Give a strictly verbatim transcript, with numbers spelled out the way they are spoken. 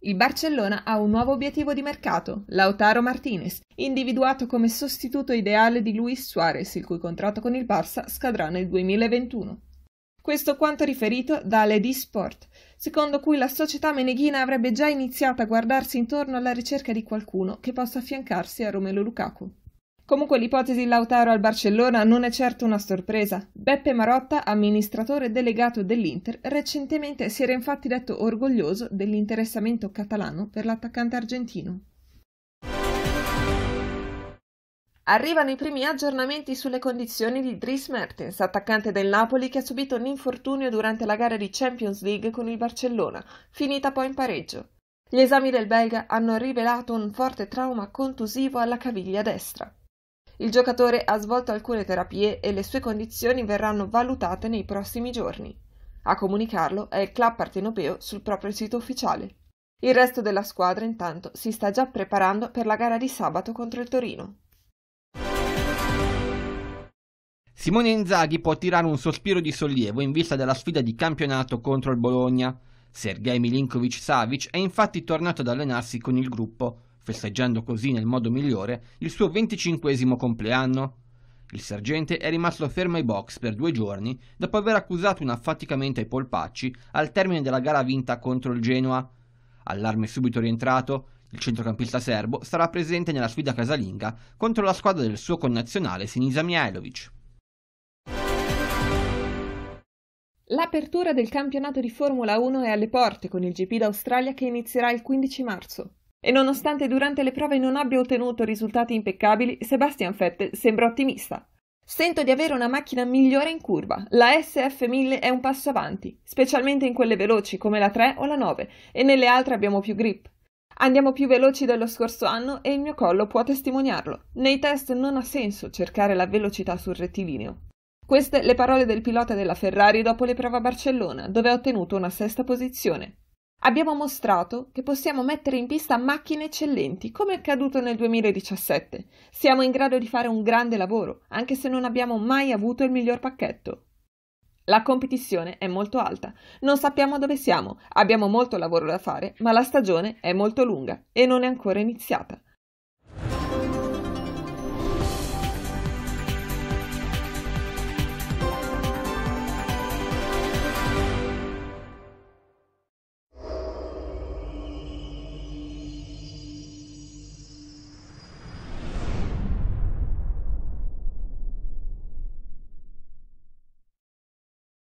Il Barcellona ha un nuovo obiettivo di mercato, Lautaro Martinez, individuato come sostituto ideale di Luis Suarez, il cui contratto con il Barça scadrà nel duemilaventuno. Questo quanto riferito da l'E D Sport, secondo cui la società meneghina avrebbe già iniziato a guardarsi intorno alla ricerca di qualcuno che possa affiancarsi a Romelu Lukaku. Comunque l'ipotesi Lautaro al Barcellona non è certo una sorpresa. Beppe Marotta, amministratore delegato dell'Inter, recentemente si era infatti detto orgoglioso dell'interessamento catalano per l'attaccante argentino. Arrivano i primi aggiornamenti sulle condizioni di Dries Mertens, attaccante del Napoli che ha subito un infortunio durante la gara di Champions League con il Barcellona, finita poi in pareggio. Gli esami del belga hanno rivelato un forte trauma contusivo alla caviglia destra. Il giocatore ha svolto alcune terapie e le sue condizioni verranno valutate nei prossimi giorni. A comunicarlo è il club partenopeo sul proprio sito ufficiale. Il resto della squadra intanto si sta già preparando per la gara di sabato contro il Torino. Simone Inzaghi può tirare un sospiro di sollievo in vista della sfida di campionato contro il Bologna. Sergej Milinkovic-Savic è infatti tornato ad allenarsi con il gruppo, festeggiando così nel modo migliore il suo venticinquesimo compleanno. Il sergente è rimasto fermo ai box per due giorni dopo aver accusato un affaticamento ai polpacci al termine della gara vinta contro il Genoa. Allarme subito rientrato, il centrocampista serbo sarà presente nella sfida casalinga contro la squadra del suo connazionale Sinisa Mihajlovic. L'apertura del campionato di Formula uno è alle porte con il G P d'Australia che inizierà il quindici marzo. E nonostante durante le prove non abbia ottenuto risultati impeccabili, Sebastian Vettel sembra ottimista. Sento di avere una macchina migliore in curva. La S F mille è un passo avanti, specialmente in quelle veloci come la tre o la nove, e nelle altre abbiamo più grip. Andiamo più veloci dello scorso anno e il mio collo può testimoniarlo. Nei test non ha senso cercare la velocità sul rettilineo. Queste le parole del pilota della Ferrari dopo le prove a Barcellona, dove ha ottenuto una sesta posizione. Abbiamo mostrato che possiamo mettere in pista macchine eccellenti, come è accaduto nel duemiladiciassette. Siamo in grado di fare un grande lavoro, anche se non abbiamo mai avuto il miglior pacchetto. La competizione è molto alta, non sappiamo dove siamo, abbiamo molto lavoro da fare, ma la stagione è molto lunga e non è ancora iniziata.